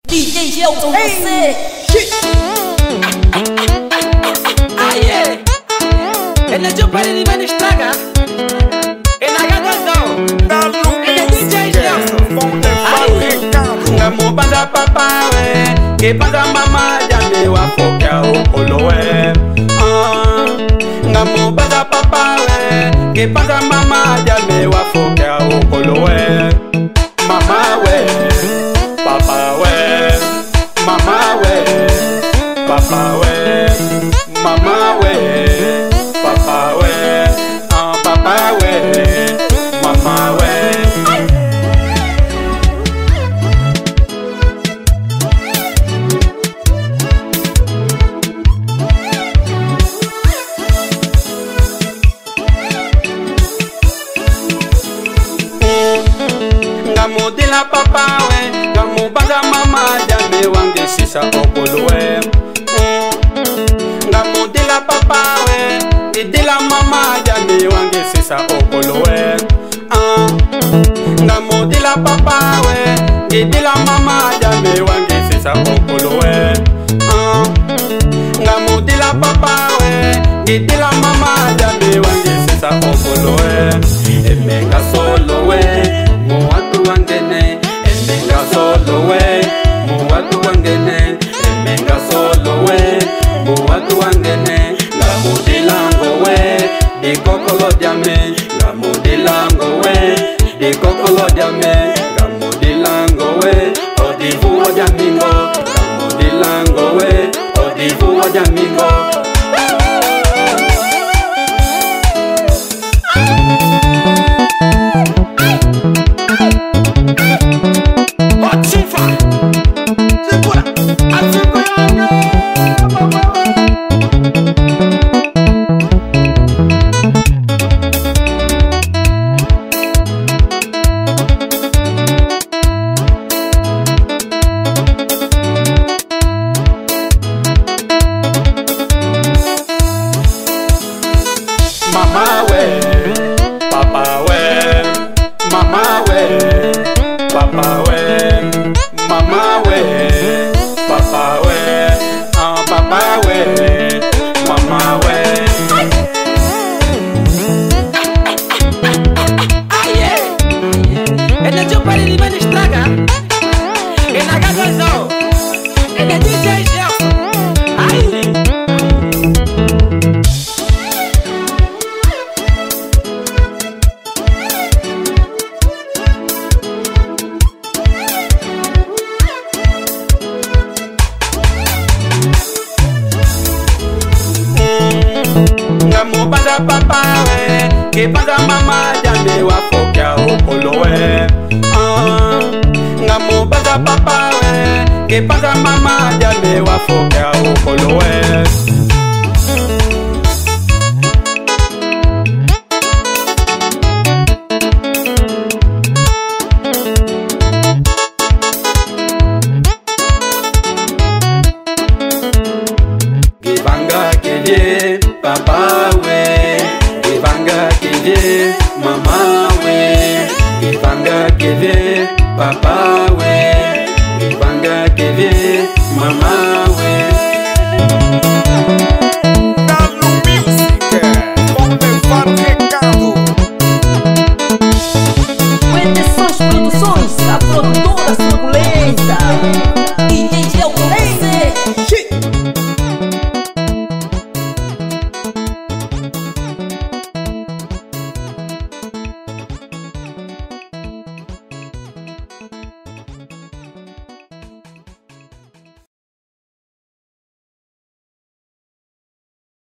DJ Gelson, você. Aê! Ele é de um parede de velho estraga. Ele é gadozão. Ele é DJ Gelson. Ngamo banda papa we, que banda mama ya me wa fokia o olowe. Ngamo banda papa we, que banda mama ya me wa fokia o olowe. Mama we, papa we, mama we, papa we, mama we, papa we, papa we, mama we. Ngamo de la papa we, ngamo banda mama ya me wange sisa okolo we. Ngamo de la papa we, de la mama ya me wange sisa okolo we. Ngamo de la papa we, de la mama ya me wange sisa okolo we. Ngamo de la papa we, de la mama ya me wange sisa okolo we. Emenga solo we, muatu wangene. Emenga solo we, muatu wangene. Emenga solo we, muatu wangene. Ngamo de lango we, de kokolo diame. Ngamo de lango we, de kokolo diame. Ngamo de lango we, odivu wajamingo. Ngamo de lango we, odivu wajamingo. Mama we, papa we, mama we, papa we, mama we, papa we, papa we, mama we. Aye, ele é de um parede de velho estraga. Ele é gadozão. Ele é DJ Gelson. Aye. Ngamo banda papa we, que banda mama ya me wa fokia o olowe. Ngamo banda papa we, que banda mama ya me wa fokia o olowe. Gibanga keje papa we, gibanga keje mama we, gibanga keje papa we, gibanga keje mama